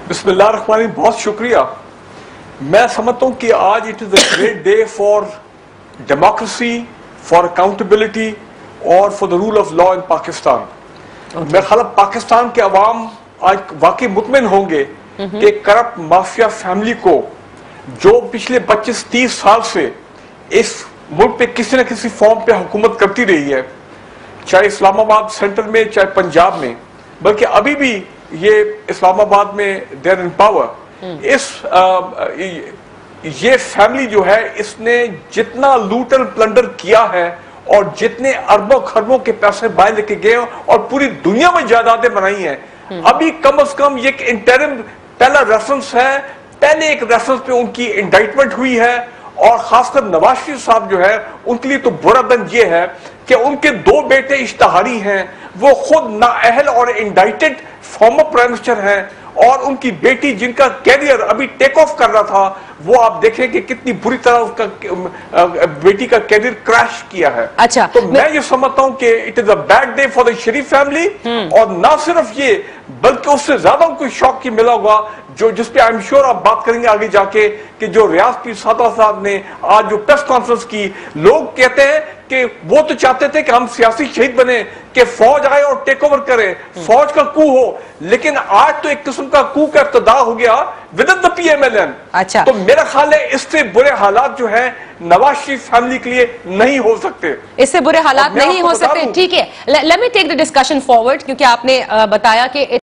بسم اللہ الرحمن الرحیم، بہت شکریہ. میں سمجھتا ہوں کہ آج it is a great day for democracy, for accountability اور for the rule of law in Pakistan. میرا خیال ہے پاکستان کے عوام آج واقعی مطمئن ہوں گے کہ کرپٹ مافیا فیملی کو جو پچھلے 25-30 سال سے اس ملک پہ کسی نہ کسی فارم پہ حکومت کرتی رہی ہے، چاہے اسلام آباد سینٹر میں چاہے پنجاب میں، بلکہ ابھی بھی یہ اسلام آباد میں دیر ان پاور. یہ فیملی جو ہے اس نے جتنا لوٹ اینڈ پلنڈر کیا ہے اور جتنے اربوں خربوں کے پیسے باہر لے کے گئے اور پوری دنیا میں جائیدادیں بنائی ہیں، ابھی کم از کم یہ ایک انٹرم پہلا ریفرنس ہے. پہلے ایک ریفرنس پہ ان کی انڈائٹمنٹ ہوئی ہے، اور خاص کر نواز شریف صاحب جو ہے ان کے لیے تو برا دن یہ ہے کہ ان کے 2 بیٹے اشتہاری ہیں، وہ خود نااہل اور انڈائٹڈ فارمر پرائم منسٹر ہیں، اور ان کی بیٹی جن کا کیریئر ابھی ٹیک آف کر رہا تھا، وہ آپ دیکھیں کہ کتنی بری طرح اس کا بیٹی کا کیریئر کریش کیا ہے. اچھا، تو میں یہ سمجھتا ہوں کہ it is a bad day for the Sharif family. اور نہ صرف یہ بلکہ اس سے زیادہ ان کو شوق کی ملا ہوگا جس پہ آئی ایم شیور آپ بات کریں گے آگے جا کے، کہ جو ریاض پیر سادہ صاحب نے آج جو پریس کانفرنس کی، لوگ کہتے ہیں کہ وہ تو چاہتے تھے کہ ہم سیاسی شہید بنے، کہ فوج آئے اور ٹیک اوور کرے، فوج کا کو ہو، لیکن آج تو ایک قسم کا کو کا ابتدا ہو گیا within the P M L N. اچھا، تو میرا خیال ہے اس سے برے حالات جو ہیں نواز شریف فیملی کے لیے نہیں ہو سکتے، اس سے برے حالات نہیں ہو سکتے. ٹھیک ہے، let me take the discussion forward, کیونکہ آپ نے بتایا کہ